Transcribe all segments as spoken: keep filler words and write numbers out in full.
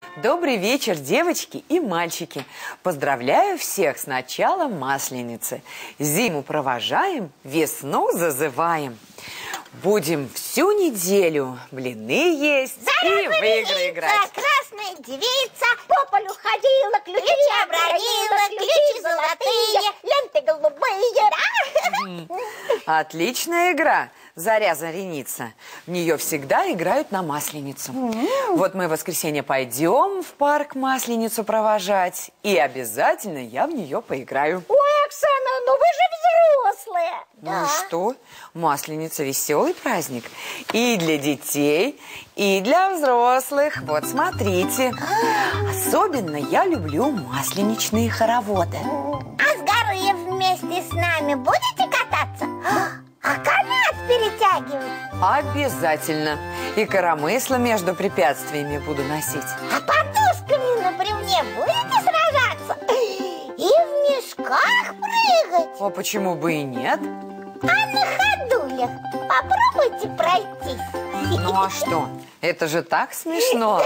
Добрый вечер, девочки и мальчики. Поздравляю всех с началом Масленицы. Зиму провожаем, весну зазываем. Будем всю неделю блины есть Зараза и в игры играть. Красная девица по полю ходила, ключи обронила, ключи золотые, ленты голубые. Да? Отличная игра. Заря Зареница. В нее всегда играют на Масленицу. Mm-hmm. Вот мы в воскресенье пойдем в парк Масленицу провожать. И обязательно я в нее поиграю. Ой, Оксана, ну вы же взрослые. Ну да. и что? Масленица веселый праздник. И для детей, и для взрослых. Вот смотрите. Особенно я люблю масленичные хороводы. А с горы вместе с нами будете кататься? А канат перетягивать? Обязательно. И коромысло между препятствиями буду носить. А подушками на бревне будете сражаться? И в мешках прыгать? А почему бы и нет? А на ходулях попробуйте пройтись. Ну а что? Это же так смешно.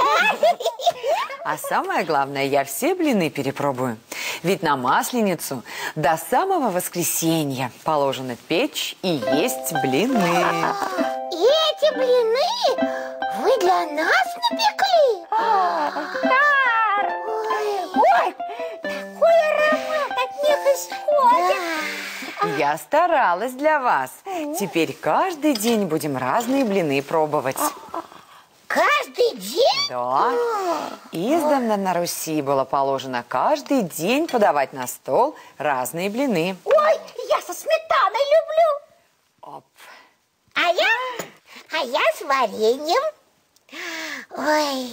А самое главное, я все блины перепробую. Ведь на Масленицу до самого воскресенья положено печь и есть блины. И эти блины вы для нас напекли? Ой, ой, такой аромат от них исходит. Я старалась для вас. Теперь каждый день будем разные блины пробовать. Каждый день? Да. Издавна на Руси было положено каждый день подавать на стол разные блины. Ой, я со сметаной люблю. Оп. А я, а я с вареньем. Ой.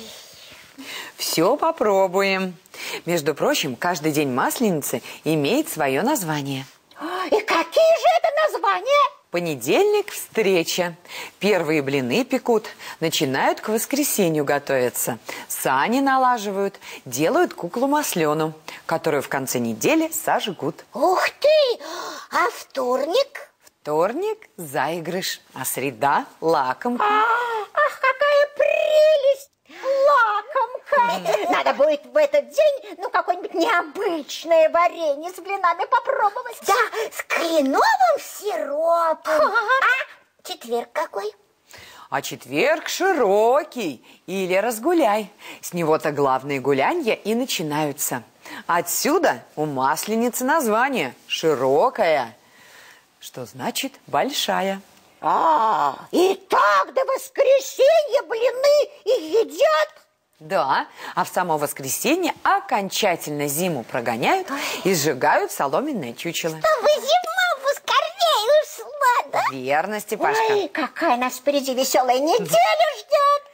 Все попробуем. Между прочим, каждый день Масленицы имеет свое название. И какие же это названия? Понедельник – встреча. Первые блины пекут, начинают к воскресенью готовиться. Сани налаживают, делают куклу маслену, которую в конце недели сожгут. Ух ты! А вторник? Вторник – заигрыш, а среда – лакомка. А, ах, какая прелесть! Лакомка! Надо будет в этот день, ну, какое-нибудь необычное варенье с блинами попробовать. Да, с кленовым сиропом. А четверг какой? А четверг широкий, или разгуляй. С него-то главные гулянья и начинаются. Отсюда у Масленицы название широкая, что значит большая. А, и так до воскресенья блины и едят? Да, а в само воскресенье окончательно зиму прогоняют и сжигают соломенное чучело. Чтобы зима поскорее ушла, да? Верно, Степашка. Ой, какая нас впереди веселая неделя ждет.